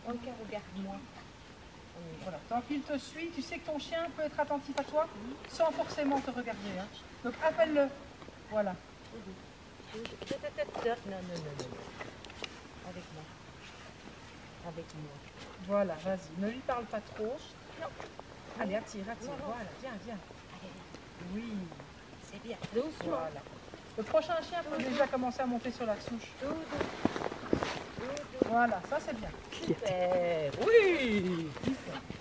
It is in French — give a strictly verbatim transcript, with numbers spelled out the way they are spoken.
Encore, regarde-moi. Voilà. Tant qu'il te suit, tu sais que ton chien peut être attentif à toi sans forcément te regarder. Hein. Donc appelle-le. Voilà. Non, non, non, non. Avec moi. Avec moi. Voilà, vas-y. Ne lui parle pas trop. Non. Allez, attire, attire. Non, non. Voilà, viens, viens. Allez, Oui. c'est bien. Doucement. Voilà. Le prochain chien peut déjà commencer à monter sur la souche. Doudou. Doudou. Voilà, ça c'est bien. Super. Oui.